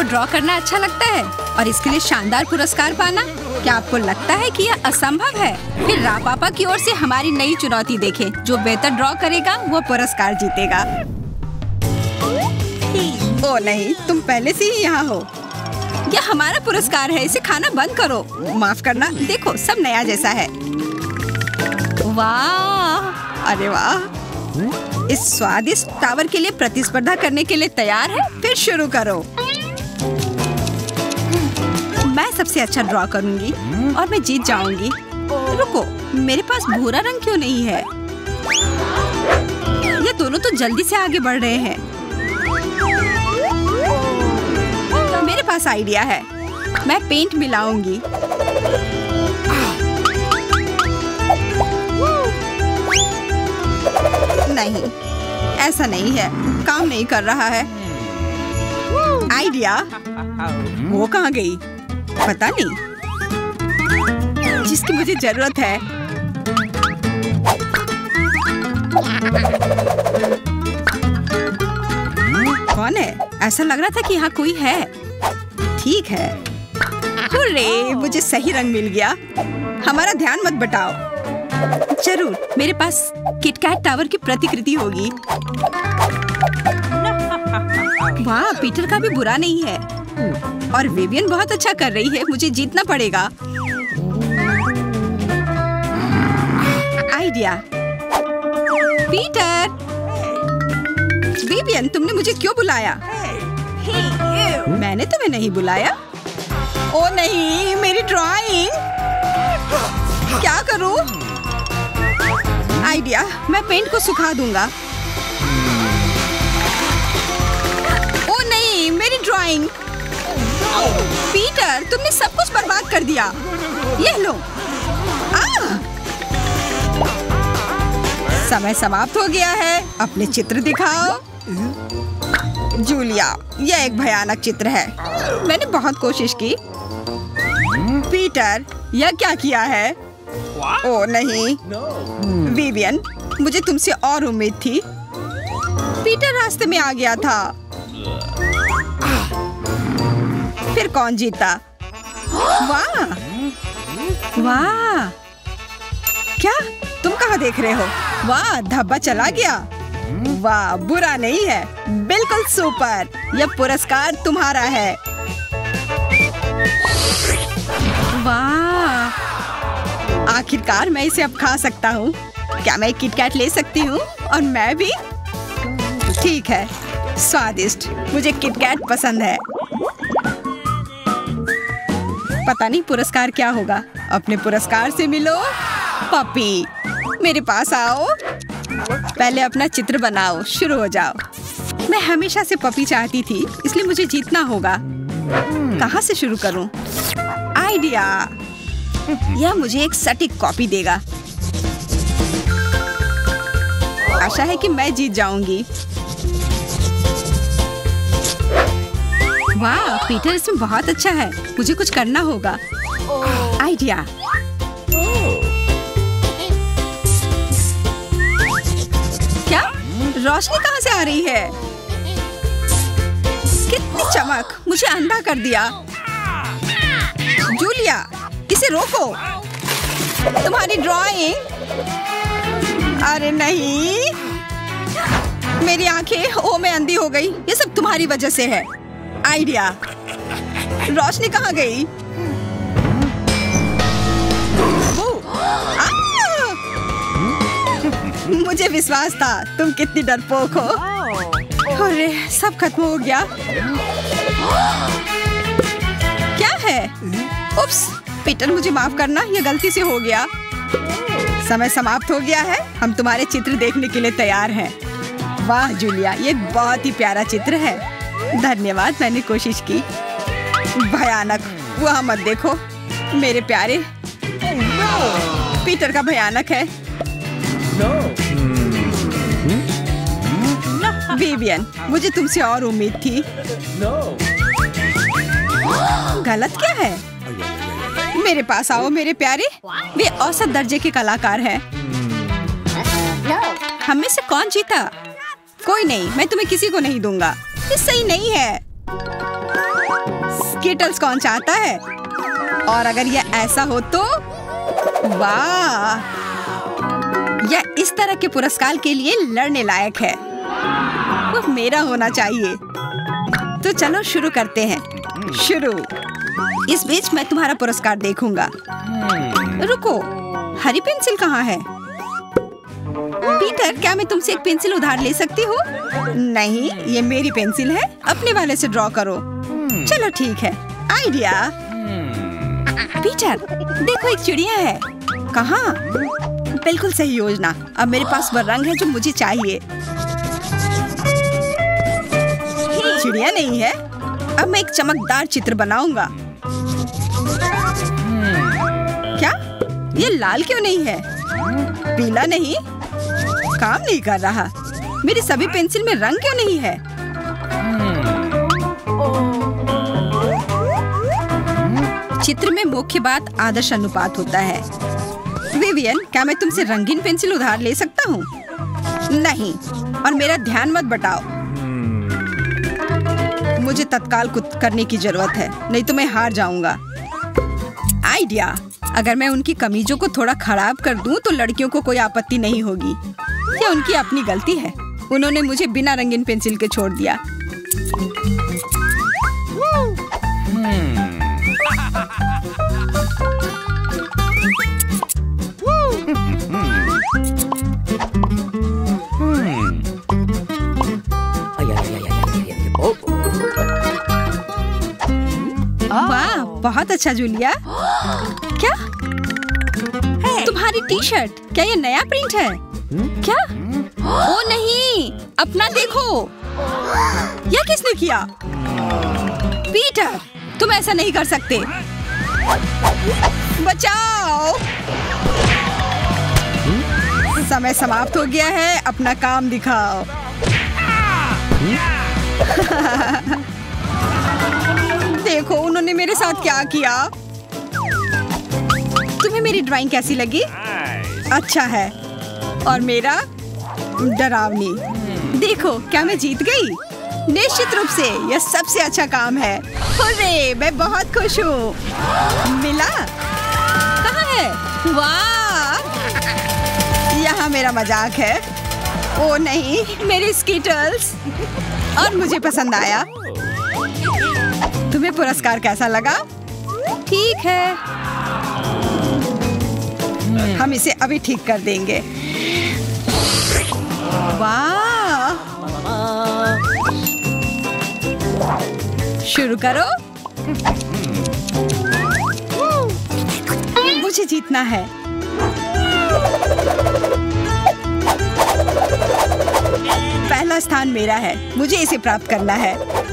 Draw करना अच्छा लगता है और इसके लिए शानदार पुरस्कार पाना, क्या आपको लगता है कि यह असंभव है? फिर रा पापा की ओर से हमारी नई चुनौती देखें। जो बेहतर ड्रॉ करेगा वो पुरस्कार जीतेगा। ओ नहीं, तुम पहले से ही यहाँ हो। यह हमारा पुरस्कार है, इसे खाना बंद करो। माफ करना, देखो सब नया जैसा है। वाह, अरे वाह। इस स्वादिष्ट टावर के लिए प्रतिस्पर्धा करने के लिए तैयार है? फिर शुरू करो। मैं सबसे अच्छा ड्रॉ करूंगी और मैं जीत जाऊंगी। रुको, मेरे पास भूरा रंग क्यों नहीं है? ये दोनों तो जल्दी से आगे बढ़ रहे हैं। मेरे पास आइडिया है, मैं पेंट मिलाऊंगी। नहीं, ऐसा नहीं है, काम नहीं कर रहा है। आइडिया, वो कहाँ गई? पता नहीं, जिसकी मुझे जरूरत है। कौन है? ऐसा लग रहा था कि यहाँ कोई है। ठीक है, हुर्रे, मुझे सही रंग मिल गया। हमारा ध्यान मत बटाओ। जरूर, मेरे पास किटकैट टावर की प्रतिकृति होगी। वाह, पीटर का भी बुरा नहीं है और विवियन बहुत अच्छा कर रही है। मुझे जीतना पड़ेगा। आइडिया, पीटर, विवियन, तुमने मुझे क्यों बुलाया? मैंने तुम्हें नहीं बुलाया। ओ नहीं, मेरी ड्राइंग, क्या करूं? आइडिया, मैं पेंट को सुखा दूंगा। ओ नहीं, मेरी ड्राइंग। पीटर, तुमने सब कुछ बर्बाद कर दिया। ये लो। समय समाप्त हो गया है, अपने चित्र दिखाओ। जूलिया, यह एक भयानक चित्र है। मैंने बहुत कोशिश की। पीटर, यह क्या किया है? ओ नहीं, विवियन, मुझे तुमसे और उम्मीद थी। पीटर रास्ते में आ गया था। फिर कौन जीता? वाह वाह, क्या तुम कहाँ देख रहे हो? वाह, धब्बा चला गया। वाह, बुरा नहीं है, बिल्कुल सुपर। यह पुरस्कार तुम्हारा है। वाह, आखिरकार मैं इसे अब खा सकता हूँ। क्या मैं किटकैट ले सकती हूँ? और मैं भी? ठीक है, स्वादिष्ट, मुझे किटकैट पसंद है। पता नहीं पुरस्कार क्या होगा। अपने पुरस्कार से मिलो। पपी, मेरे पास आओ। पहले अपना चित्र बनाओ, शुरू हो जाओ। मैं हमेशा से पपी चाहती थी, इसलिए मुझे जीतना होगा। कहाँ से शुरू करूं? आइडिया, यह मुझे एक सटीक कॉपी देगा। आशा है कि मैं जीत जाऊंगी। वाह, पीटर इसमें बहुत अच्छा है। मुझे कुछ करना होगा। आइडिया, क्या रोशनी कहाँ से आ रही है? कितनी चमक, मुझे अंधा कर दिया। जूलिया, इसे रोको। तुम्हारी ड्राइंग। अरे नहीं, मेरी आंखें ओ मैं अंधी हो गई। ये सब तुम्हारी वजह से है। आइडिया, रोशनी कहाँ गई? मुझे विश्वास था, तुम कितनी डरपोक हो। अरे, सब खत्म हो गया। क्या है? उप्स, पीटर मुझे माफ करना, ये गलती से हो गया। समय समाप्त हो गया है। हम तुम्हारे चित्र देखने के लिए तैयार हैं। वाह जूलिया, ये बहुत ही प्यारा चित्र है। धन्यवाद, मैंने कोशिश की। भयानक, वहाँ मत देखो मेरे प्यारे। पीटर का भयानक है। विवियन, मुझे तुमसे और उम्मीद थी। गलत क्या है? मेरे पास आओ मेरे प्यारे। वे औसत दर्जे के कलाकार हैं। हम में से कौन जीता? कोई नहीं, मैं तुम्हें किसी को नहीं दूंगा। ये सही नहीं है। स्किटल्स कौन चाहता है? और अगर यह ऐसा हो तो वाह, यह इस तरह के पुरस्कार के लिए लड़ने लायक है। वो मेरा होना चाहिए। तो चलो शुरू करते हैं। शुरू। इस बीच मैं तुम्हारा पुरस्कार देखूंगा। रुको, हरी पेंसिल कहाँ है? पीटर, क्या मैं तुमसे एक पेंसिल उधार ले सकती हूँ? नहीं, ये मेरी पेंसिल है। अपने वाले से ड्रॉ करो। चलो ठीक है। आइडिया। पीटर, देखो एक चिड़िया है। कहाँ? बिल्कुल सही योजना। अब मेरे पास वह रंग है जो मुझे चाहिए। चिड़िया नहीं है। अब मैं एक चमकदार चित्र बनाऊंगा। क्या? ये लाल क्यों नहीं है? पीला नहीं? काम नहीं कर रहा। मेरी सभी पेंसिल में रंग क्यों नहीं है? चित्र में मुख्य बात आदर्श अनुपात होता है। विवियन, क्या मैं तुमसे रंगीन पेंसिल उधार ले सकता हूँ? नहीं, और मेरा ध्यान मत बटाओ। मुझे तत्काल कुछ करने की जरूरत है, नहीं तो मैं हार जाऊंगा। आइडिया। अगर मैं उनकी कमीजों को थोड़ा खराब कर दूं तो लड़कियों को कोई आपत्ति नहीं होगी। ये उनकी अपनी गलती है। उन्होंने मुझे बिना रंगीन पेंसिल के छोड़ दिया। वाह, बहुत अच्छा जूलिया। क्या? तुम्हारी टी शर्ट, क्या ये नया प्रिंट है? क्या? ओ नहीं, अपना देखो। यह किसने किया? पीटर, तुम ऐसा नहीं कर सकते। बचाओ। समय समाप्त हो गया है। अपना काम दिखाओ। देखो उन्होंने मेरे साथ क्या किया। तुम्हें मेरी ड्राइंग कैसी लगी? अच्छा है। और मेरा? डरावनी। देखो, क्या मैं जीत गई? निश्चित रूप से यह सबसे अच्छा काम है। हुर्रे, मैं बहुत खुश हूँ। मिला? कहाँ है? वाह, यहाँ मेरा मजाक है। ओ नहीं, मेरे स्किटल्स। और मुझे पसंद आया। तुम्हें पुरस्कार कैसा लगा? ठीक है, हम इसे अभी ठीक कर देंगे। वाह, शुरू करो। मुझे जीतना है। पहला स्थान मेरा है। मुझे इसे प्राप्त करना है।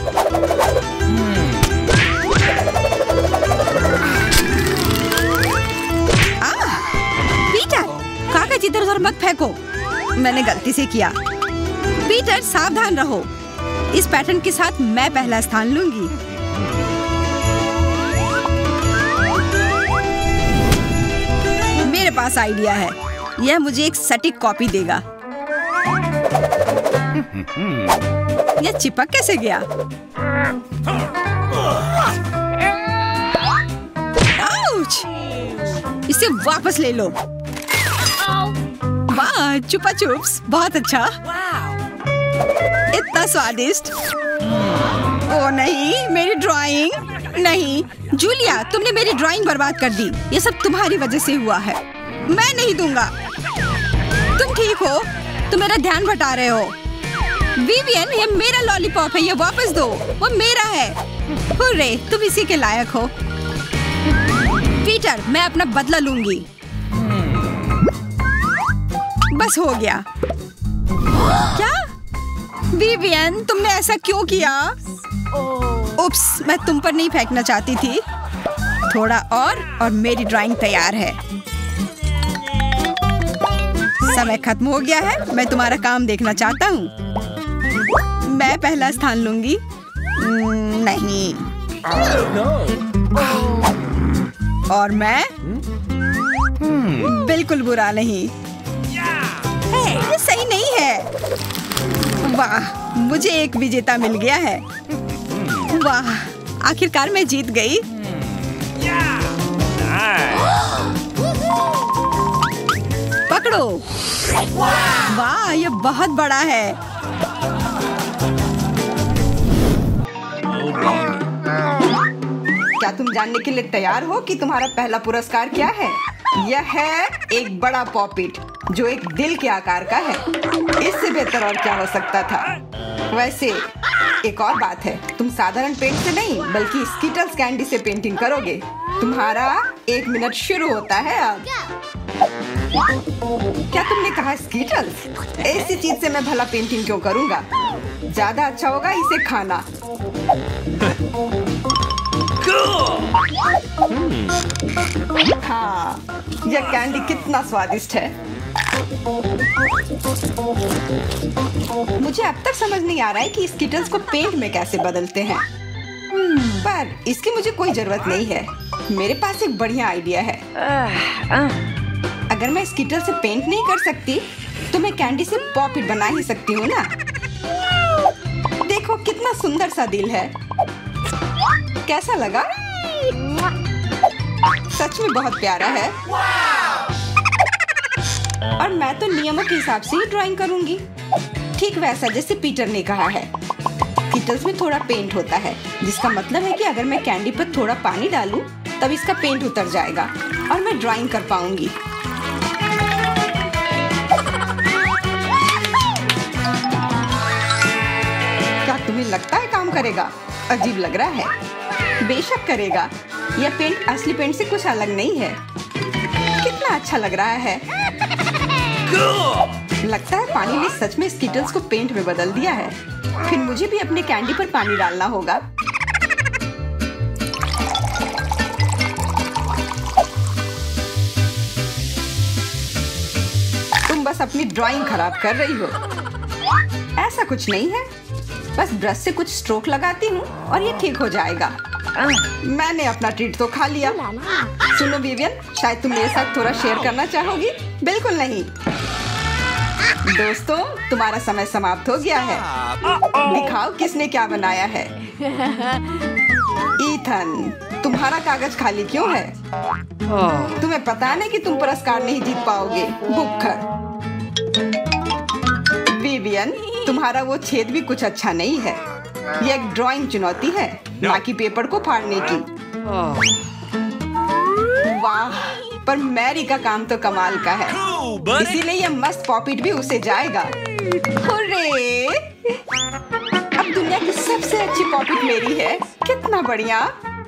कागज इधर उधर मत फेंको। मैंने गलती से किया। पीटर, सावधान रहो। इस पैटर्न के साथ मैं पहला स्थान लूंगी। मेरे पास आइडिया है। यह मुझे एक सटीक कॉपी देगा। यह चिपक कैसे गया? आउच! इसे वापस ले लो। वाह, चुपा चुप्स, बहुत अच्छा। इतना स्वादिष्ट। ओ नहीं, मेरी ड्राइंग। नहीं, जूलिया, तुमने मेरी ड्राइंग बर्बाद कर दी। ये सब तुम्हारी वजह से हुआ है। मैं नहीं दूंगा। तुम ठीक हो? तुम मेरा ध्यान भटा रहे हो। विवियन, ये मेरा लॉलीपॉप है। ये वापस दो। वो मेरा है। हुर्रे, तुम इसी के लायक हो। पीटर, मैं अपना बदला लूंगी। बस हो गया। क्या? विवियन, तुमने ऐसा क्यों किया? उप्स, मैं तुम पर नहीं फेंकना चाहती थी। थोड़ा और मेरी ड्राइंग तैयार है। समय खत्म हो गया है। मैं तुम्हारा काम देखना चाहता हूँ। मैं पहला स्थान लूंगी। नहीं। और मैं? बिल्कुल बुरा नहीं। ये सही नहीं है। वाह, मुझे एक विजेता मिल गया है। वाह, आखिरकार मैं जीत गई। पकड़ो। वाह, ये बहुत बड़ा है। क्या तुम जानने के लिए तैयार हो कि तुम्हारा पहला पुरस्कार क्या है? यह है एक बड़ा पॉपिट जो एक दिल के आकार का है। इससे बेहतर और क्या हो सकता था? वैसे एक और बात है, तुम साधारण पेंट से नहीं बल्कि स्कीटल्स कैंडी से पेंटिंग करोगे। तुम्हारा 1 मिनट शुरू होता है अब। क्या तुमने कहा स्कीटल्स? ऐसी चीज से मैं भला पेंटिंग क्यों करूंगा? ज्यादा अच्छा होगा इसे खाना। हाँ, यह कैंडी कितना स्वादिष्ट है। मुझे अब तक समझ नहीं आ रहा है कि स्कीटल्स को पेंट में कैसे बदलते हैं। पर इसकी मुझे कोई जरूरत नहीं है। मेरे पास एक बढ़िया आइडिया है। अगर मैं स्कीटल से पेंट नहीं कर सकती तो मैं कैंडी से पॉपिट बना ही सकती हूँ ना। देखो कितना सुंदर सा दिल है। कैसा लगा? सच में बहुत प्यारा है। और मैं तो नियमों के हिसाब से ही ड्राइंग करूंगी, ठीक वैसा जैसे पीटर ने कहा है। स्कीटल्स में थोड़ा पेंट होता है, जिसका मतलब है कि अगर मैं कैंडी पर थोड़ा पानी डालूं तब इसका पेंट उतर जाएगा और मैं ड्राइंग कर पाऊंगी। क्या तुम्हें लगता है काम करेगा? अजीब लग रहा है। बेशक करेगा। यह पेंट असली पेंट से कुछ अलग नहीं है। कितना अच्छा लग रहा है। लगता है पानी ने सच में स्कीटल्स को पेंट में बदल दिया है। फिर मुझे भी अपने कैंडी पर पानी डालना होगा। तुम बस अपनी ड्राइंग खराब कर रही हो। ऐसा कुछ नहीं है, बस ब्रश से कुछ स्ट्रोक लगाती हूँ और ये ठीक हो जाएगा। मैंने अपना ट्रीट तो खा लिया। सुनो विवियन, शायद तुम मेरे साथ थोड़ा शेयर करना चाहोगी? बिल्कुल नहीं। दोस्तों, तुम्हारा समय समाप्त हो गया है। दिखाओ किसने क्या बनाया है। ईथन, तुम्हारा कागज खाली क्यों है? तुम्हें पता नहीं कि तुम पुरस्कार नहीं जीत पाओगे, भुक्खड़। विवियन, तुम्हारा वो छेद भी कुछ अच्छा नहीं है। यह एक ड्राइंग चुनौती है, ना कि पेपर को फाड़ने की। वाह, पर मैरी का काम तो कमाल का है, इसीलिए यह मस्त पॉपिट भी उसे जाएगा। हुर्रे! अब दुनिया की सबसे अच्छी पॉपिट मेरी है। कितना बढ़िया।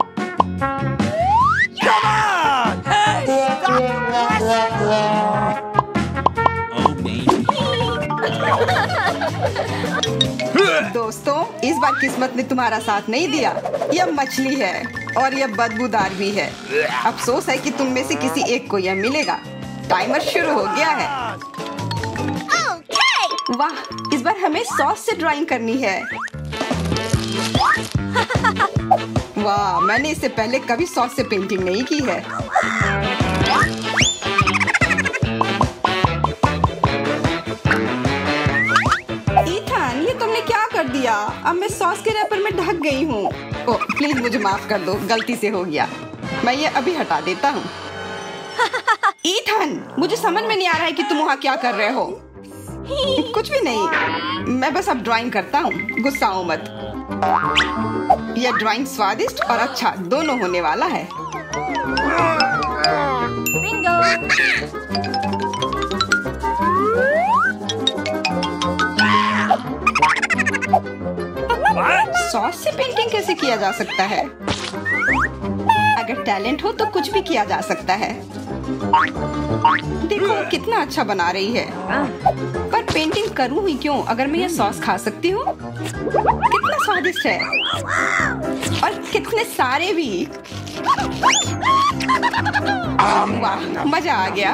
दोस्तों, इस बार किस्मत ने तुम्हारा साथ नहीं दिया। यह मछली है और यह बदबूदार भी है। अफसोस है कि तुम में से किसी एक को यह मिलेगा। टाइमर शुरू हो गया है। वाह, इस बार हमें सॉस से ड्राइंग करनी है। वाह, मैंने इससे पहले कभी सॉस से पेंटिंग नहीं की है। ईथन, ये तुमने क्या कर दिया? अब मैं सॉस के रैपर में ढक गई हूँ। ओह, प्लीज मुझे माफ कर दो, गलती से हो गया। मैं ये अभी हटा देता हूँ। ईथन, मुझे समझ में नहीं आ रहा है कि तुम वहाँ क्या कर रहे हो। कुछ भी नहीं, मैं बस अब ड्राइंग करता हूँ। गुस्सा हो मत। यह ड्राइंग स्वादिष्ट और अच्छा दोनों होने वाला है। बिंगो। सॉस से पेंटिंग कैसे किया जा सकता है? अगर टैलेंट हो तो कुछ भी किया जा सकता है। देखो कितना अच्छा बना रही है। पर पेंटिंग करूं ही क्यों अगर मैं ये सॉस खा सकती हूँ? कितना स्वादिष्ट है और कितने सारे भी। वाह, मजा आ गया।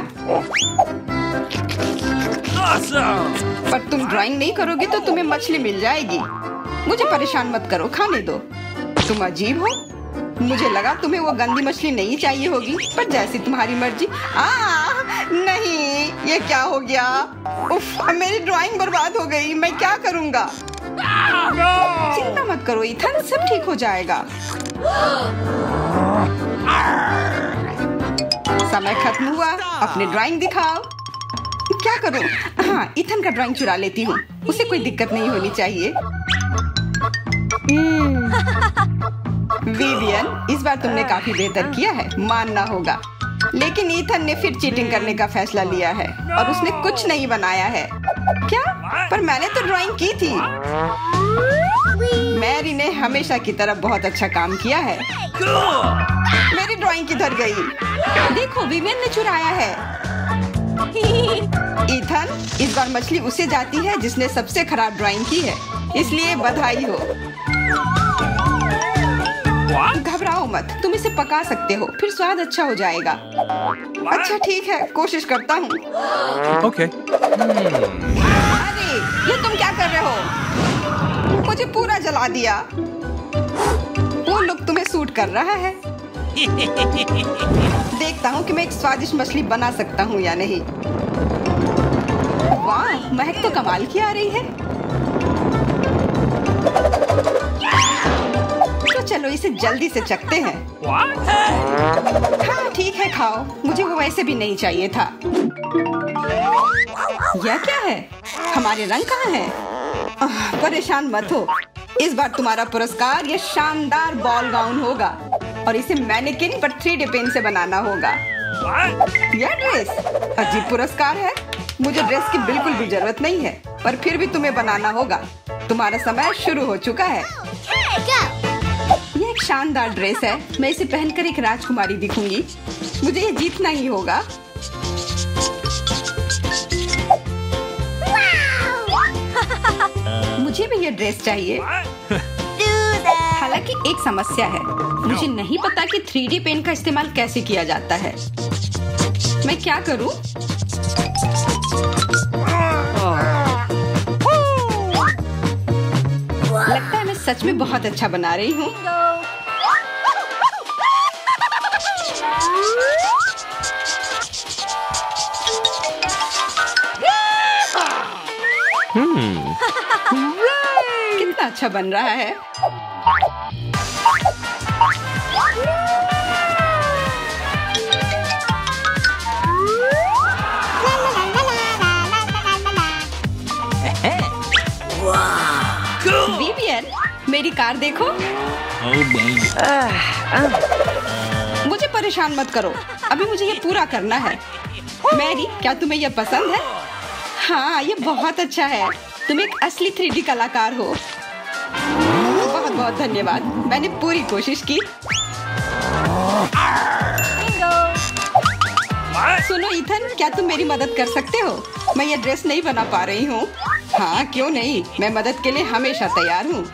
पर तुम ड्राइंग नहीं करोगे तो तुम्हें मछली मिल जाएगी। मुझे परेशान मत करो, खाने दो। तुम अजीब हो। मुझे लगा तुम्हें वो गंदी मछली नहीं चाहिए होगी, पर जैसी तुम्हारी मर्जी। नहीं, ये क्या हो गया? उफ, मेरी ड्राइंग बर्बाद हो गई। मैं क्या करूँगा? चिंता मत करो ईथन, सब ठीक हो जाएगा। समय खत्म हुआ, अपनी ड्राइंग दिखाओ। क्या करूं? हाँ, इथन का ड्राइंग चुरा लेती हूँ, उसे कोई दिक्कत नहीं होनी चाहिए। विवियन, इस बार तुमने काफी बेहतर किया है, मानना होगा। लेकिन इथन ने फिर चीटिंग करने का फैसला लिया है और उसने कुछ नहीं बनाया है। क्या? पर मैंने तो ड्राइंग की थी। मैरी ने हमेशा की तरह बहुत अच्छा काम किया है। मेरी ड्राइंग किधर गई? देखो, विवियन ने चुराया है। इथन, इस बार मछली उसे जाती है जिसने सबसे खराब ड्राइंग की है, इसलिए बधाई हो। घबराओ मत, तुम इसे पका सकते हो, फिर स्वाद अच्छा हो जाएगा। अच्छा ठीक है, कोशिश करता हूँ। Okay. अरे, ये तुम क्या कर रहे हो? मुझे पूरा जला दिया। वो लुक तुम्हें सूट कर रहा है। देखता हूँ कि मैं एक स्वादिष्ट मछली बना सकता हूँ या नहीं। वाह, महक तो कमाल की आ रही है। तो चलो इसे जल्दी से चखते हैं। हाँ ठीक है, खाओ, मुझे वो वैसे भी नहीं चाहिए था। यह क्या है? हमारे रंग कहाँ हैं? परेशान मत हो, इस बार तुम्हारा पुरस्कार ये शानदार बॉल गाउन होगा और इसे मैनेकिन पर 3D पेन से बनाना होगा। यह ड्रेस अजीब पुरस्कार है। मुझे ड्रेस की बिल्कुल भी जरूरत नहीं है, पर फिर भी तुम्हें बनाना होगा। तुम्हारा समय शुरू हो चुका है। यह एक शानदार ड्रेस है, मैं इसे पहनकर एक राजकुमारी दिखूंगी। मुझे ये जीतना ही होगा। मुझे भी ये ड्रेस चाहिए। हालांकि एक समस्या है, मुझे नहीं पता कि 3D पेन का इस्तेमाल कैसे किया जाता है। मैं क्या करूं? लगता है मैं सच में बहुत अच्छा बना रही हूँ। कितना अच्छा बन रहा है। विवियन, मेरी कार देखो। मुझे परेशान मत करो, अभी मुझे ये पूरा करना है। मैरी, क्या तुम्हें यह पसंद है? हाँ, ये बहुत अच्छा है। तुम एक असली 3D कलाकार हो। बहुत बहुत धन्यवाद, मैंने पूरी कोशिश की। सुनो इथन, क्या तुम मेरी मदद कर सकते हो? मैं ये ड्रेस नहीं बना पा रही हूँ। हाँ क्यों नहीं, मैं मदद के लिए हमेशा तैयार हूँ।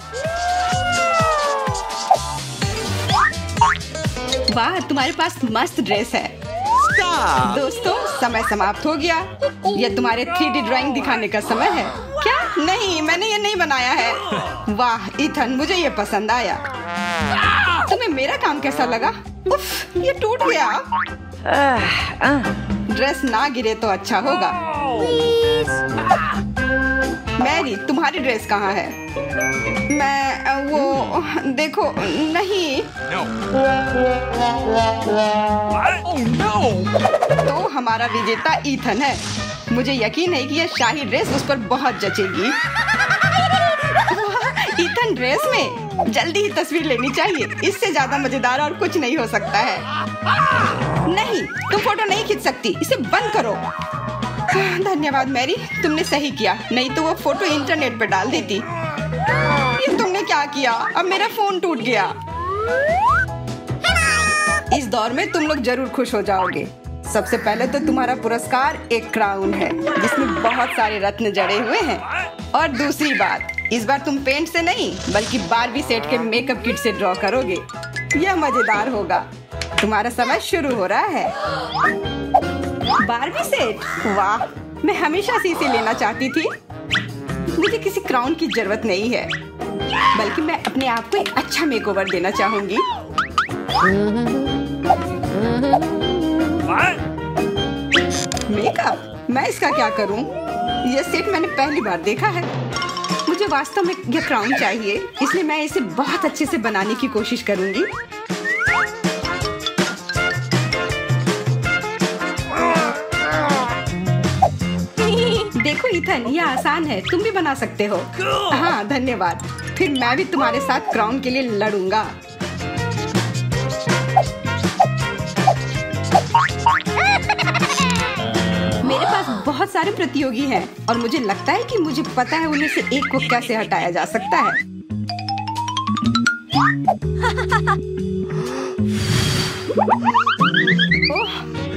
वाह, तुम्हारे पास मस्त ड्रेस है। दोस्तों, समय समाप्त हो गया। यह तुम्हारे 3D ड्राइंग दिखाने का समय है। क्या? नहीं, मैंने ये नहीं बनाया है। वाह इथन, मुझे ये पसंद आया। तुम्हें मेरा काम कैसा लगा? उफ, ये टूट गया। ड्रेस ना गिरे तो अच्छा होगा। मैरी, तुम्हारी ड्रेस कहाँ है? मैं वो देखो नहीं। तो हमारा विजेता इथन है। मुझे यकीन है कि यह शाही ड्रेस उस पर बहुत जचेगी। इथन ड्रेस में, जल्दी ही तस्वीर लेनी चाहिए। इससे ज्यादा मजेदार और कुछ नहीं हो सकता है। नहीं, तुम फोटो नहीं खींच सकती, इसे बंद करो। धन्यवाद मैरी, तुमने सही किया, नहीं तो वो फोटो इंटरनेट पर डाल देती। ये तुमने क्या किया? अब मेरा फोन टूट गया। इस दौर में तुम लोग जरूर खुश हो जाओगे। सबसे पहले तो तुम्हारा पुरस्कार एक क्राउन है जिसमें बहुत सारे रत्न जड़े हुए हैं। और दूसरी बात, इस बार तुम पेंट से नहीं बल्कि बारबी सेट के मेकअप किट से ड्रॉ करोगे। यह मजेदार होगा। तुम्हारा समय शुरू हो रहा है। Barbie set? वाह, मैं हमेशा से इसे लेना चाहती थी। मुझे किसी क्राउन की जरूरत नहीं है, बल्कि मैं अपने आप को एक अच्छा मेकओवर देना चाहूंगी। मेकअप? मैं इसका क्या करूं? यह सेट मैंने पहली बार देखा है। मुझे वास्तव में यह क्राउन चाहिए, इसलिए मैं इसे बहुत अच्छे से बनाने की कोशिश करूंगी। देखो ईथन, यह आसान है, तुम भी बना सकते हो। हाँ धन्यवाद। फिर मैं भी तुम्हारे साथ क्राउन के लिए लड़ूंगा। मेरे पास बहुत सारे प्रतियोगी हैं और मुझे लगता है कि मुझे पता है उनमें से एक को कैसे हटाया जा सकता है। ओह,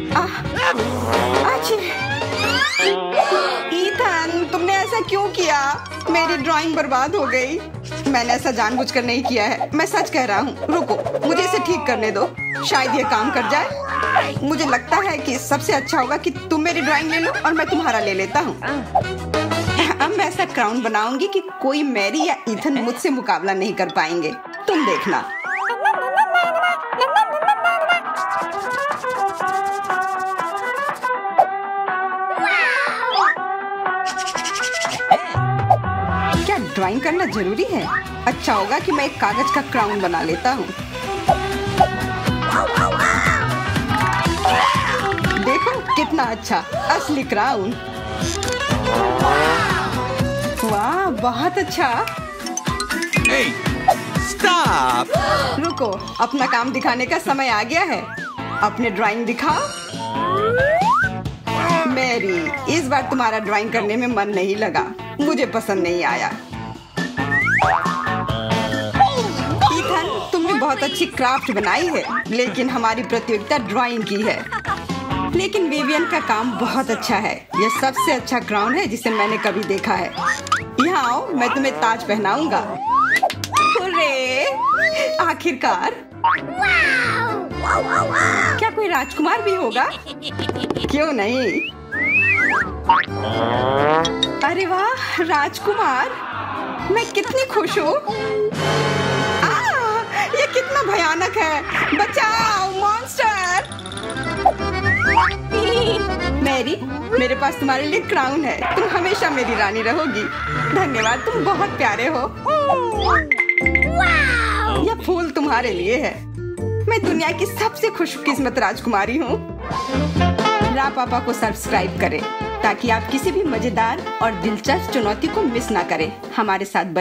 ईथन, तुमने ऐसा क्यों किया? मेरी ड्राइंग बर्बाद हो गई। मैंने ऐसा जानबूझकर नहीं किया है, मैं सच कह रहा हूँ। रुको, मुझे इसे ठीक करने दो, शायद ये काम कर जाए। मुझे लगता है कि सबसे अच्छा होगा कि तुम मेरी ड्राइंग ले लो और मैं तुम्हारा ले लेता हूँ। अब मैं ऐसा क्राउन बनाऊंगी कि कोई मैरी या ईथन मुझसे मुकाबला नहीं कर पाएंगे। तुम देखना। क्या ड्राइंग करना जरूरी है? अच्छा होगा कि मैं एक कागज का क्राउन बना लेता हूँ। देखो कितना अच्छा असली क्राउन। वाह, बहुत अच्छा। Hey, stop! रुको, अपना काम दिखाने का समय आ गया है। अपने ड्राइंग दिखाओ। मैरी, इस बार तुम्हारा ड्राइंग करने में मन नहीं लगा, मुझे पसंद नहीं आया। ईथन, तुमने बहुत अच्छी क्राफ्ट बनाई है, लेकिन हमारी प्रतियोगिता ड्राइंग की है। लेकिन विवियन का काम बहुत अच्छा है। यह सबसे अच्छा क्राउन है जिसे मैंने कभी देखा है। यहाँ आओ, मैं तुम्हें ताज पहनाऊंगा। हुर्रे! आखिरकार। क्या कोई राजकुमार भी होगा? क्यों नहीं? अरे वाह, राजकुमार! मैं कितनी खुश हूँ। ये कितना भयानक है! बचाओ, मॉन्स्टर! मैरी, मेरे पास तुम्हारे लिए क्राउन है। तुम हमेशा मेरी रानी रहोगी। धन्यवाद, तुम बहुत प्यारे हो। यह फूल तुम्हारे लिए है। मैं दुनिया की सबसे खुशकिस्मत राजकुमारी हूँ। रा पापा को सब्सक्राइब करें ताकि आप किसी भी मजेदार और दिलचस्प चुनौती को मिस ना करें। हमारे साथ